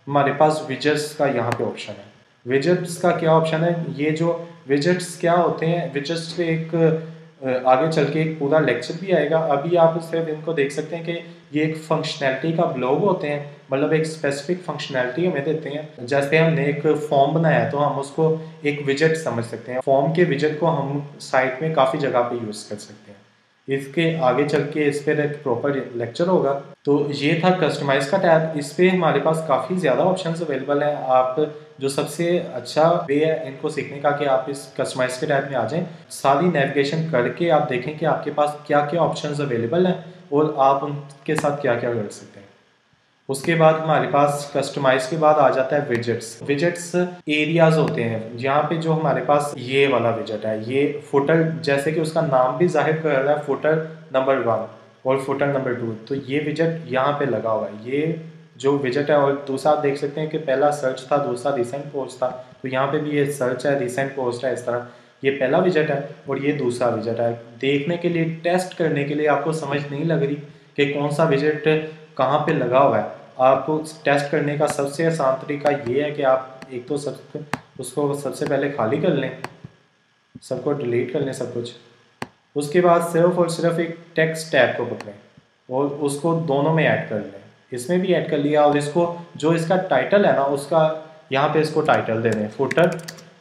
हमारे पास विजेट्स का यहाँ पे ऑप्शन है। विजेट्स का क्या ऑप्शन है, ये जो विजेट्स क्या होते हैं, विजेट्स पे एक आगे चल के एक पूरा लेक्चर भी आएगा। अभी आप सिर्फ इनको देख सकते हैं कि ये एक फंक्शनैलिटी का ब्लॉग होते हैं, मतलब एक स्पेसिफिक फंक्शनैलिटी हमें देते हैं। जैसे हमने एक फॉर्म बनाया है तो हम उसको एक विजेट समझ सकते हैं। फॉर्म के विजेट को हम साइट में काफ़ी जगह पे यूज़ कर सकते हैं। इसके आगे चल के इस पर एक प्रॉपर लेक्चर होगा। तो ये था कस्टमाइज का टैब। इस पर हमारे पास काफ़ी ज़्यादा ऑप्शंस अवेलेबल हैं। आप जो सबसे अच्छा वे है इनको सीखने का कि आप इस कस्टमाइज के टैब में आ जाएं, सारी नेविगेशन करके आप देखें कि आपके पास क्या क्या ऑप्शंस अवेलेबल हैं और आप उनके साथ क्या क्या कर सकते हैं। उसके बाद हमारे पास कस्टमाइज के बाद आ जाता है विजेट्स। विजेट्स एरियाज होते हैं। यहाँ पे जो हमारे पास ये वाला विजेट है, ये फुटर, जैसे कि उसका नाम भी जाहिर कर रहा है, फुटर नंबर 1 और फुटर नंबर 2, तो ये विजेट यहाँ पे लगा हुआ है। ये जो विजेट है, और दूसरा आप देख सकते हैं कि पहला सर्च था, दूसरा रिसेंट पोस्ट था, तो यहाँ पे भी ये सर्च है, रिसेंट पोस्ट है। इस तरह ये पहला विजेट है और ये दूसरा विजेट है। देखने के लिए, टेस्ट करने के लिए, आपको समझ नहीं लग रही कि कौन सा विजेट कहाँ पे लगा हुआ है, आपको टेस्ट करने का सबसे आसान तरीका ये है कि आप एक तो उसको सबसे पहले खाली कर लें, सबको डिलीट कर लें सब कुछ। उसके बाद सिर्फ और सिर्फ एक टेक्स्ट टैब को पकड़ें और उसको दोनों में ऐड कर लें। इसमें भी ऐड कर लिया और इसको जो इसका टाइटल है ना, उसका यहाँ पे इसको टाइटल दे दें फुटर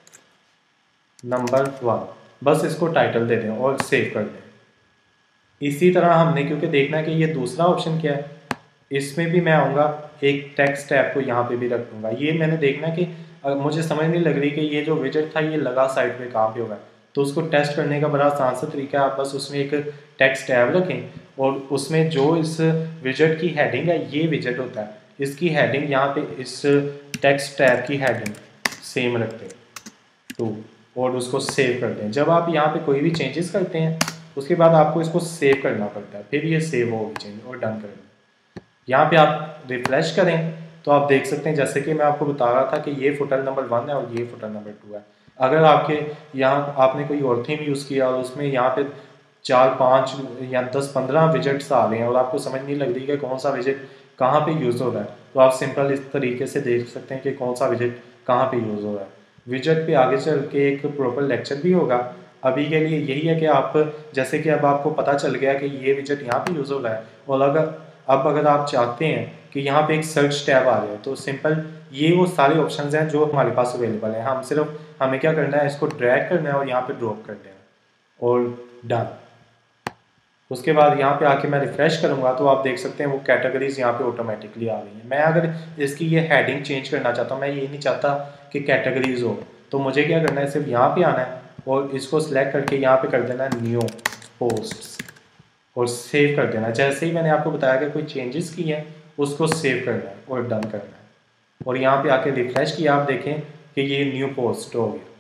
नंबर 1, बस इसको टाइटल दे दें और सेव कर दें। इसी तरह हमने क्योंकि देखना है कि ये दूसरा ऑप्शन क्या है, इसमें भी मैं आऊँगा, एक टेक्स्ट टैब को यहाँ पे भी रख दूँगा। ये मैंने देखना है कि मुझे समझ नहीं लग रही कि ये जो विजेट था ये लगा साइड पे कहाँ पे होगा, तो उसको टेस्ट करने का बड़ा आसान सा तरीका है। आप बस उसमें एक टेक्स्ट टैब रखें और उसमें जो इस विजेट की हेडिंग है, ये विजेट होता है, इसकी हेडिंग यहाँ पे इस टेक्स्ट टैब की हेडिंग सेम रखते हैं तो, और उसको सेव करते हैं। जब आप यहाँ पे कोई भी चेंजेस करते हैं उसके बाद आपको इसको सेव करना पड़ता है, फिर ये सेव होगी चेंज और डन कर दें। यहाँ पे आप रिफ्रेश करें तो आप देख सकते हैं, जैसे कि मैं आपको बता रहा था कि ये फुटर नंबर 1 है और ये फुटर नंबर 2 है। अगर आपके यहाँ आपने कोई और थीम यूज़ किया और उसमें यहाँ पे 4-5 या 10-15 विजेट्स आ रहे हैं और आपको समझ नहीं लग रही कि कौन सा विजेट कहाँ पे यूज़ हो रहा है, तो आप सिंपल इस तरीके से देख सकते हैं कि कौन सा विजेट कहाँ पे यूज़ हो रहा है। विजेट पे आगे चल के एक प्रॉपर लेक्चर भी होगा। अभी के लिए यही है कि आप, जैसे कि अब आपको पता चल गया कि ये विजेट यहाँ पे यूज़ हो रहा है, और अगर आप चाहते हैं कि यहाँ पे एक सर्च टैब आ जाए तो सिंपल ये वो सारे ऑप्शंस हैं जो हमारे पास अवेलेबल हैं। हमें क्या करना है, इसको ड्रैग करना है और यहाँ पे ड्रॉप कर देना और डन। उसके बाद यहाँ पे आके मैं रिफ्रेश करूँगा तो आप देख सकते हैं वो कैटेगरीज यहाँ पे ऑटोमेटिकली आ गई हैं। मैं अगर इसकी ये हेडिंग चेंज करना चाहता हूँ, मैं ये नहीं चाहता कि कैटेगरीज हो, तो मुझे क्या करना है, सिर्फ यहाँ पे आना है और इसको सिलेक्ट करके यहाँ पे कर देना है न्यू पोस्ट्स और सेव कर देना। जैसे ही मैंने आपको बताया कि कोई चेंजेस की हैं उसको सेव करना है और डन करना है, और यहाँ पे आके रिफ्रेश किया, आप देखें कि ये न्यू पोस्ट हो गया।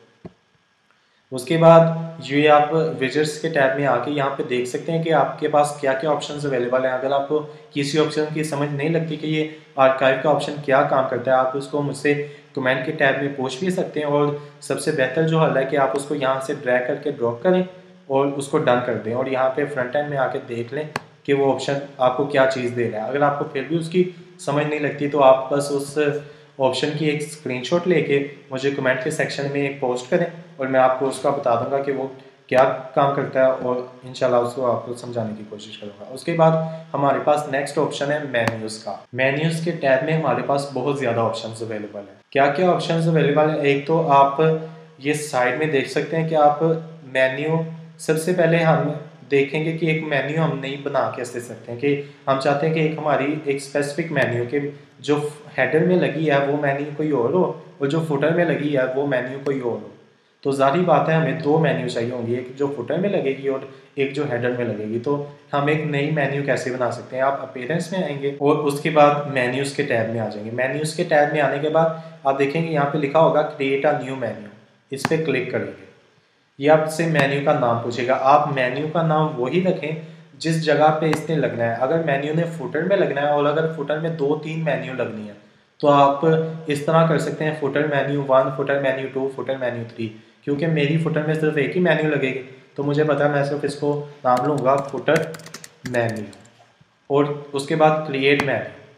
उसके बाद ये आप विजेट्स के टैब में आके यहाँ पे देख सकते हैं कि आपके पास क्या क्या ऑप्शंस अवेलेबल हैं। अगर आपको किसी ऑप्शन की समझ नहीं लगती कि ये आर्काइव का ऑप्शन क्या काम करता है, आप उसको मुझसे कमेंट के टैब में पूछ भी सकते हैं, और सबसे बेहतर जो हल है कि आप उसको यहाँ से ड्रैग करके ड्रॉप करें और उसको डन कर दें, और यहाँ पे फ्रंट एंड में आके देख लें कि वो ऑप्शन आपको क्या चीज़ दे रहा है। अगर आपको फिर भी उसकी समझ नहीं लगती तो आप बस उस ऑप्शन की एक स्क्रीनशॉट लेके मुझे कमेंट के सेक्शन में एक पोस्ट करें और मैं आपको उसका बता दूंगा कि वो क्या काम करता है, और इंशाल्लाह उसको आपको समझाने की कोशिश करूंगा। उसके बाद हमारे पास नेक्स्ट ऑप्शन है मेन्यूज़ का। मेन्यूज़ के टैब में हमारे पास बहुत ज़्यादा ऑप्शंस अवेलेबल हैं। क्या क्या ऑप्शंस अवेलेबल है, एक तो आप ये साइड में देख सकते हैं कि आप मेन्यू, सबसे पहले हम देखेंगे कि एक मेन्यू हम नहीं बना के दे सकते हैं, कि हम चाहते हैं कि एक हमारी एक स्पेसिफिक मेन्यू के जो हेडर में लगी है वो मेन्यू कोई और हो और जो फुटर में लगी है वो मेन्यू कोई और हो। तो जाहिर बात है हमें दो मेन्यू चाहिए होंगी, एक जो फुटर में लगेगी और एक जो हेडर में लगेगी। तो हम एक नई मेन्यू कैसे बना सकते हैं, आप अपीयरेंस में आएंगे और उसके बाद मेन्यूज़ के टैब में आ जाएंगे। मेन्यूज़ के टैब में आने के बाद आप देखेंगे यहाँ पे लिखा होगा क्रिएट अ न्यू मेन्यू, इस पर क्लिक करेंगे। ये आपसे मेन्यू का नाम पूछेगा, आप मेन्यू का नाम वही रखें जिस जगह पे इसने लगना है। अगर मेन्यू ने फुटर में लगना है और अगर फुटर में 2-3 मेन्यू लगनी है तो आप इस तरह कर सकते हैं, footer menu 1, footer menu 2, footer menu 3। क्योंकि मेरी फुटर में सिर्फ एक ही मेन्यू लगेगी तो मुझे पता है मैं सिर्फ इसको नाम लूँगा फुटर मेन्यू, और उसके बाद क्रिएट मेन्यू।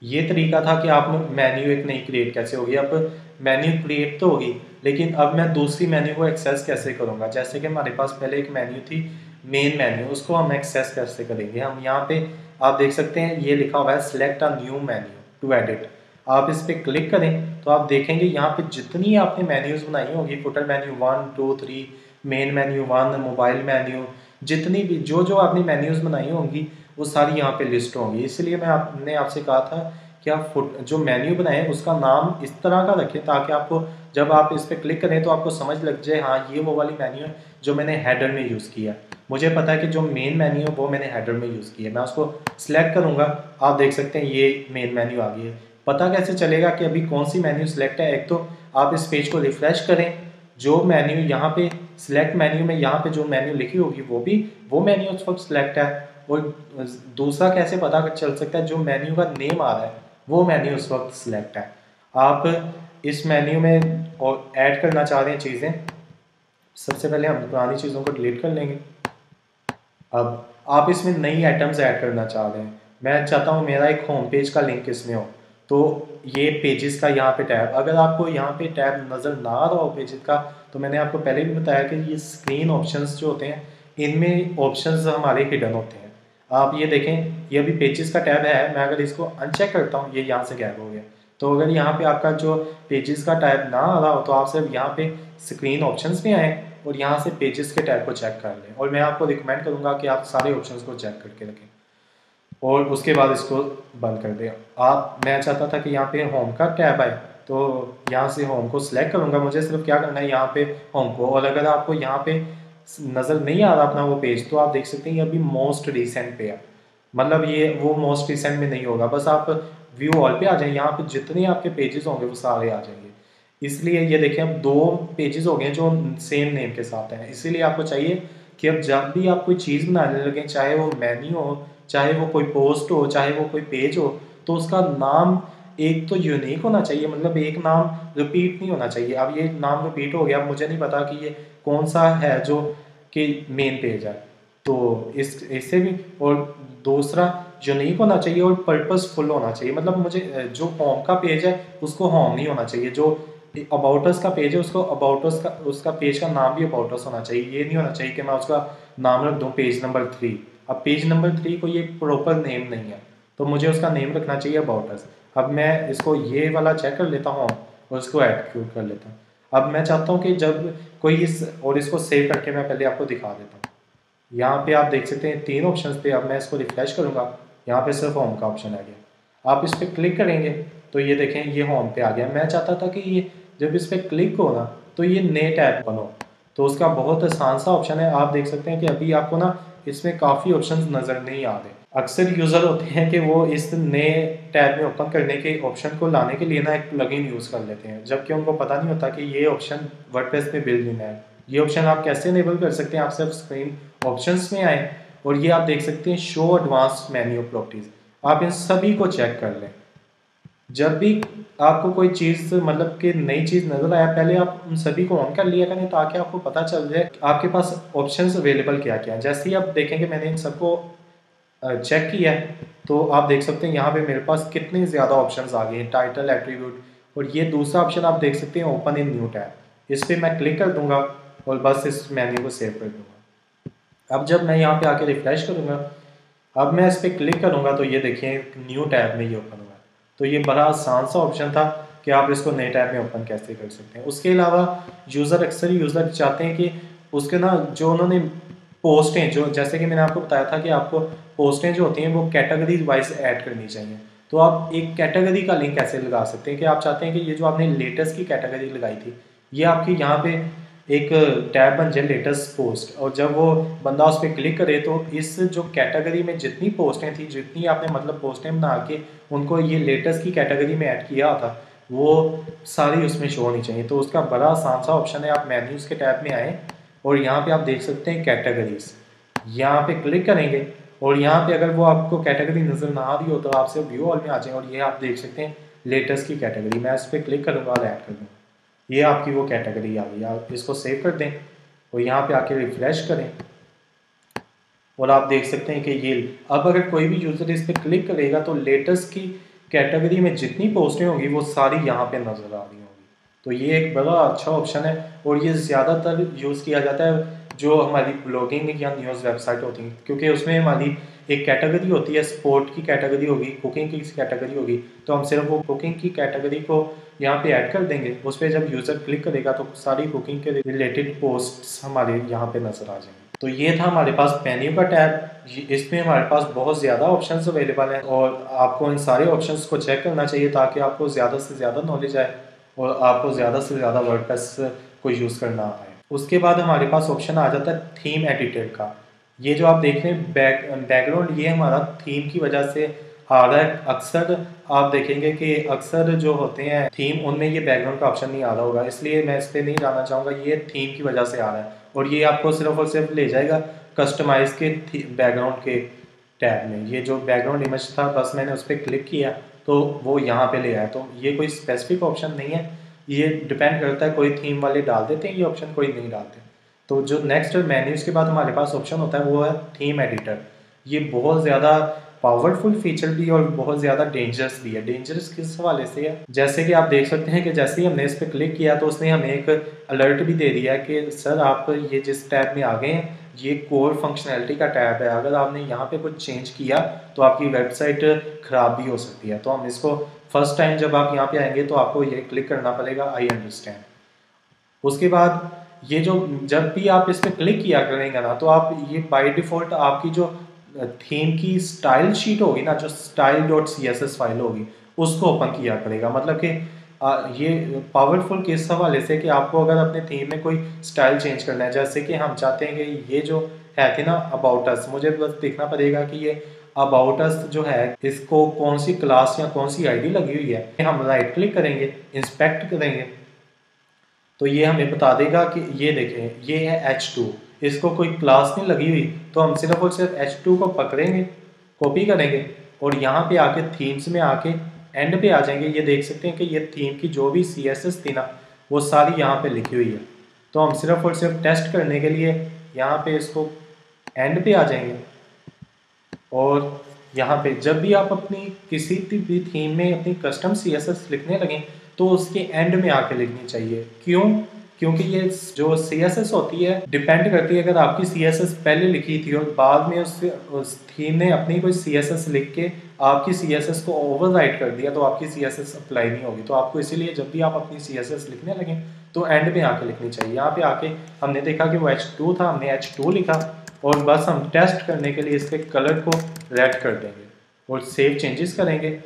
ये तरीका था कि आप मेन्यू एक नई क्रिएट कैसे होगी। अब मेन्यू क्रिएट तो होगी, लेकिन अब मैं दूसरी मेन्यू को एक्सेस कैसे करूँगा। जैसे कि हमारे पास पहले एक मेन्यू थी मेन मेन्यू, उसको हम एक्सेस कैसे करेंगे। हम यहाँ पे आप देख सकते हैं ये लिखा हुआ है select a new menu to edit. आप इस पर क्लिक करें तो आप देखेंगे यहाँ पे जितनी आपने मेन्यूज़ बनाई होगी, footer menu 1 2 3, main menu 1, mobile menu, जितनी भी जो आपने मेन्यूज़ बनाई होंगी वो सारी यहाँ पे लिस्ट होंगी। इसलिए मैंने आपसे कहा था कि आप जो मेन्यू बनाएं उसका नाम इस तरह का रखें ताकि आपको जब आप इस पर क्लिक करें तो आपको समझ लग जाए हाँ ये वो वाली मेन्यू है जो मैंने हेडर में यूज़ किया। मुझे पता है कि जो मेन मेन्यू है वो मैंने हेडर में यूज़ किया। मैं उसको सिलेक्ट करूँगा, आप देख सकते हैं ये मेन मेन्यू आ गई है। पता कैसे चलेगा कि अभी कौन सी मेन्यू सिलेक्ट है। एक तो आप इस पेज को रिफ्रेश करें, जो मेन्यू यहाँ पे सिलेक्ट मेन्यू में यहाँ पे जो मेन्यू लिखी होगी वो मेन्यू उस वक्त सिलेक्ट है। और दूसरा कैसे पता चल सकता है, जो मेन्यू का नेम आ रहा है वो मेन्यू उस वक्त सिलेक्ट है। आप इस मेन्यू में और ऐड करना चाह रहे हैं चीज़ें, सबसे पहले हम पुरानी चीज़ों को डिलीट कर लेंगे। अब आप इसमें नई आइटम्स ऐड करना चाह रहे हैं। मैं चाहता हूँ मेरा एक होम पेज का लिंक इसमें हो, तो ये पेजेस का यहाँ पे टैब, अगर आपको यहाँ पे टैब नज़र ना आ रहा हो पेजेस का, तो मैंने आपको पहले भी बताया कि ये स्क्रीन ऑप्शंस जो होते हैं इनमें ऑप्शंस हमारे हिडन होते हैं। आप ये देखें ये अभी पेजेस का टैब है, मैं अगर इसको अनचेक करता हूँ ये यहाँ से गायब हो गया। तो अगर यहाँ पे आपका जो पेजेस का टैब ना आ रहा हो तो आप सिर्फ यहाँ पे स्क्रीन ऑप्शंस में आए और यहाँ से पेजेस के टैब को चेक कर लें। और मैं आपको रिकमेंड करूँगा कि आप सारे ऑप्शंस को चेक करके रखें और उसके बाद इसको बंद कर दें। मैं चाहता था कि यहाँ पे होम का टैब आए, तो यहाँ से होम को सिलेक्ट करूँगा। मुझे सिर्फ क्या करना है यहाँ पे होम को, और अगर आपको यहाँ पे नज़र नहीं आ रहा अपना वो पेज तो आप देख सकते हैं ये अभी मोस्ट रिसेंट पे है, मतलब ये वो मोस्ट रिसेंट में नहीं होगा। बस आप व्यू ऑल पे आ जाए, यहाँ पे जितने आपके पेजेस होंगे वो सारे आ जाएंगे। इसलिए ये देखें अब 2 पेजेस हो गए जो सेम नेम के साथ हैं। इसीलिए आपको चाहिए कि अब जब भी आप कोई चीज़ बनाने लगे, चाहे वो मेन्यू हो, चाहे वो कोई पोस्ट हो, चाहे वो कोई पेज हो, तो उसका नाम एक तो यूनिक होना चाहिए, मतलब एक नाम रिपीट नहीं होना चाहिए। अब ये नाम रिपीट हो गया, अब मुझे नहीं पता कि ये कौन सा है जो कि मेन पेज है, तो इससे भी। और दूसरा यूनिक होना चाहिए और पर्पसफुल होना चाहिए, मतलब मुझे जो होम का पेज है उसको होम नहीं होना चाहिए, जो अबाउट अस का पेज है उसको अबाउट अस का उसका पेज का नाम भी अबाउट अस होना चाहिए। ये नहीं होना चाहिए कि मैं उसका नाम रख दूँ पेज नंबर 3। अब पेज नंबर 3 को ये प्रॉपर नेम नहीं है, तो मुझे उसका नेम रखना चाहिए अबाउट अस। अब मैं इसको ये वाला चेक कर लेता हूँ और इसको एक्टिवेट कर लेता हूँ। अब मैं चाहता हूँ कि जब कोई इसको सेव करके मैं पहले आपको दिखा देता हूँ। यहाँ पे आप देख सकते हैं 3 ऑप्शंस थे। अब मैं इसको रिफ्रेश करूँगा, यहाँ पे सिर्फ होम का ऑप्शन आ गया। आप इस पर क्लिक करेंगे तो ये देखें ये होम पे आ गया। मैं चाहता था कि ये जब इस पर क्लिक हो ना तो ये नए टैब बनो, तो उसका बहुत आसान सा ऑप्शन है। आप देख सकते हैं कि अभी आपको ना इसमें काफ़ी ऑप्शंस नज़र नहीं आ रहे। अक्सर यूज़र होते हैं कि वो इस नए टैब में ओपन करने के ऑप्शन को लाने के लिए ना एक प्लगइन यूज़ कर लेते हैं, जबकि उनको पता नहीं होता कि ये ऑप्शन वर्डप्रेस में बिल्ड इन है। ये ऑप्शन आप कैसे इनेबल कर सकते हैं, आप सिर्फ स्क्रीन ऑप्शंस में आए और ये आप देख सकते हैं शो एडवांस्ड मेन्यू प्रॉपर्टीज़। आप इन सभी को चेक कर लें। जब भी आपको कोई चीज़ मतलब कि नई चीज़ नज़र आया, पहले आप उन सभी को ऑन कर लिया करें ताकि आपको पता चल जाए आपके पास ऑप्शंस अवेलेबल क्या क्या हैं। जैसे ही आप देखेंगे मैंने इन सबको चेक किया है तो आप देख सकते हैं यहाँ पे मेरे पास कितने ज़्यादा ऑप्शंस आ गए हैं, टाइटल, एट्रीब्यूट। और ये दूसरा ऑप्शन आप देख सकते हैं ओपन इन न्यू टैब, इस पर मैं क्लिक कर दूंगा और बस इस मेन्यू को सेव कर दूंगा। अब जब मैं यहाँ पे आके रिफ्रेश करूँगा, अब मैं इस पर क्लिक करूँगा तो ये देखिए न्यू टैब में ये ओपन हुआ। तो ये बड़ा आसान सा ऑप्शन था कि आप इसको नए टैब में ओपन कैसे कर सकते हैं। उसके अलावा अक्सर यूज़र चाहते हैं कि उसके ना जो उन्होंने पोस्टें, जो जैसे कि मैंने आपको बताया था कि आपको पोस्टें जो होती हैं वो कैटेगरी वाइज ऐड करनी चाहिए। तो आप एक कैटेगरी का लिंक कैसे लगा सकते हैं कि आप चाहते हैं कि ये जो आपने लेटेस्ट की कैटेगरी लगाई थी ये आपकी यहाँ पे एक टैब बन जाए लेटेस्ट पोस्ट, और जब वो बंदा उस पर क्लिक करे तो इस जो कैटेगरी में जितनी पोस्टें थी, जितनी आपने मतलब पोस्टें बना के उनको ये लेटेस्ट की कैटेगरी में ऐड किया था वो सारी उसमें शो होनी चाहिए। तो उसका बड़ा आसान सा ऑप्शन है, आप मेन्यूज़ के टैब में आए और यहाँ पे आप देख सकते हैं कैटेगरीज, यहाँ पे क्लिक करेंगे और यहाँ पे अगर वो आपको कैटेगरी नज़र ना आ रही हो तो आपसे व्यू ऑल में आ जाए और ये आप देख सकते हैं लेटेस्ट की कैटेगरी। मैं इस पर क्लिक करूँगा और ऐड कर दूँगा, ये आपकी वो कैटेगरी आ गई। आप इसको सेव कर दें और यहाँ पे आके रिफ्रेश करें और आप देख सकते हैं कि ये अब अगर कोई भी यूज़र इस पर क्लिक करेगा तो लेटेस्ट की कैटेगरी में जितनी पोस्टें होंगी वो सारी यहाँ पे नज़र आ रही होंगी। तो ये एक बड़ा अच्छा ऑप्शन है और ये ज़्यादातर यूज़ किया जाता है जो हमारी ब्लॉगिंग या न्यूज़ वेबसाइट होती हैं, क्योंकि उसमें हमारी एक कैटेगरी होती है, स्पोर्ट की कैटेगरी होगी, कुकिंग की कैटेगरी होगी, तो हम सिर्फ वो कुकिंग की कैटेगरी को यहाँ पे ऐड कर देंगे। उस पर जब यूज़र क्लिक करेगा तो सारी कुकिंग के रिलेटेड पोस्ट्स हमारे यहाँ पे नज़र आ जाएंगे। तो ये था हमारे पास मेन्यू का टैब। इसमें हमारे पास बहुत ज़्यादा ऑप्शंस अवेलेबल हैं और आपको इन सारे ऑप्शंस को चेक करना चाहिए ताकि आपको ज़्यादा से ज़्यादा नॉलेज आए और आपको ज़्यादा से ज़्यादा वर्डप्रेस को यूज़ करना आए। उसके बाद हमारे पास ऑप्शन आ जाता है थीम एडिटर का। ये जो आप देख रहे हैं बैकग्राउंड, ये हमारा थीम की वजह से आ रहा है। अक्सर आप देखेंगे कि अक्सर जो होते हैं थीम, उनमें ये बैकग्राउंड का ऑप्शन नहीं आ रहा होगा, इसलिए मैं इस पर नहीं जाना चाहूँगा। ये थीम की वजह से आ रहा है और ये आपको सिर्फ और सिर्फ ले जाएगा कस्टमाइज़ के बैकग्राउंड के टैब में। ये जो बैकग्राउंड इमेज था, बस मैंने उस पर क्लिक किया तो वो यहाँ पे ले आया। तो ये कोई स्पेसिफिक ऑप्शन नहीं है, ये डिपेंड करता है, कोई थीम वाले डाल देते हैं ये ऑप्शन, कोई नहीं डालते। तो जो नेक्स्ट मेन्यूज के बाद हमारे पास ऑप्शन होता है वो है थीम एडिटर। ये बहुत ज़्यादा पावरफुल फीचर भी और बहुत ज़्यादा डेंजरस भी है। डेंजरस किस हवाले से है, जैसे कि आप देख सकते हैं कि जैसे ही हमने इस पर क्लिक किया तो उसने हमें एक अलर्ट भी दे दिया है कि सर आप ये जिस टैब में आ गए हैं ये कोर फंक्शनैलिटी का टैब है, अगर आपने यहाँ पे कुछ चेंज किया तो आपकी वेबसाइट ख़राब भी हो सकती है। तो हम इसको फर्स्ट टाइम जब आप यहाँ पे आएंगे तो आपको ये क्लिक करना पड़ेगा, आई अंडरस्टैंड। उसके बाद ये जो जब भी आप इस पर क्लिक किया करेंगे ना तो आप ये बाय डिफ़ॉल्ट आपकी जो थीम की स्टाइल शीट होगी ना, जो style.css फाइल होगी, उसको ओपन किया करेगा। मतलब कि ये पावरफुल किस हवाले से कि आपको अगर अपने थीम में कोई स्टाइल चेंज करना है, जैसे कि हम चाहते हैं कि ये जो है थी ना अबाउट अस, मुझे बस देखना पड़ेगा कि ये अबाउट अस जो है इसको कौन सी क्लास या कौन सी आईडी लगी हुई है। हम राइट क्लिक करेंगे, इंस्पेक्ट करेंगे तो ये हमें बता देगा कि ये देखें ये है H2, इसको कोई क्लास नहीं लगी हुई, तो हम सिर्फ और सिर्फ H2 को पकड़ेंगे, कॉपी करेंगे और यहाँ पे आके थीम्स में आके एंड पे आ जाएंगे। ये देख सकते हैं कि ये थीम की जो भी CSS थी ना वो सारी यहाँ पे लिखी हुई है। तो हम सिर्फ और सिर्फ टेस्ट करने के लिए यहाँ पे इसको एंड पे आ जाएंगे और यहाँ पे जब भी आप अपनी किसी भी थीम में अपनी कस्टम CSS लिखने लगें तो उसके एंड में आके लिखनी चाहिए। क्यों? क्योंकि ये जो CSS होती है डिपेंड करती है, अगर आपकी CSS पहले लिखी थी और बाद में उस थीम ने अपनी कोई CSS लिख के आपकी CSS को ओवरराइट कर दिया तो आपकी CSS अप्लाई नहीं होगी। तो आपको इसीलिए जब भी आप अपनी CSS लिखने लगें तो एंड में आके लिखनी चाहिए। यहाँ पे आके हमने देखा कि वो H2 था, हमने H2 लिखा और बस हम टेस्ट करने के लिए इसके कलर को रेड कर देंगे और सेव चेंजेस करेंगे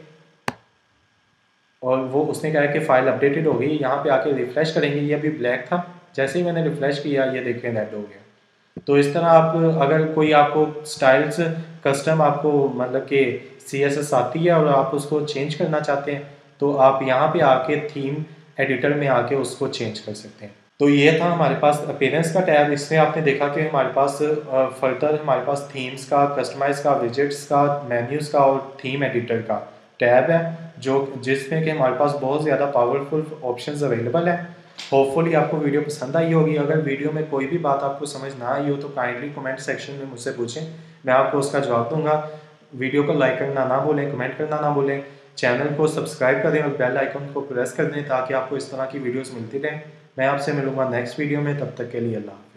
और वो उसने कहा कि फ़ाइल अपडेटेड हो गई। यहाँ पे आके रिफ़्रेश करेंगे, ये अभी ब्लैक था, जैसे ही मैंने रिफ़्रेश किया ये देखें रेड हो गया। तो इस तरह आप अगर कोई आपको स्टाइल्स कस्टम आपको मतलब कि CSS आती है और आप उसको चेंज करना चाहते हैं तो आप यहाँ पे आके थीम एडिटर में आके उसको चेंज कर सकते हैं। तो ये था हमारे पास अपीयरेंस का टैब। इसमें आपने देखा कि हमारे पास फर्दर हमारे पास थीम्स का, कस्टमाइज का, विजेट्स का, मेन्यूज़ का और थीम एडिटर का टैब है जो जिसमें कि हमारे पास बहुत ज़्यादा पावरफुल ऑप्शंस अवेलेबल हैं। होपफुली आपको वीडियो पसंद आई होगी। अगर वीडियो में कोई भी बात आपको समझ ना आई हो तो काइंडली कमेंट सेक्शन में मुझसे पूछें, मैं आपको उसका जवाब दूंगा। वीडियो को लाइक करना ना भूलें, कमेंट करना ना भूलें, चैनल को सब्सक्राइब करें और बेल आइकन को प्रेस कर दें ताकि आपको इस तरह की वीडियोज़ मिलती रहें। मैं आपसे मिलूंगा नेक्स्ट वीडियो में, तब तक के लिए अल्लाह।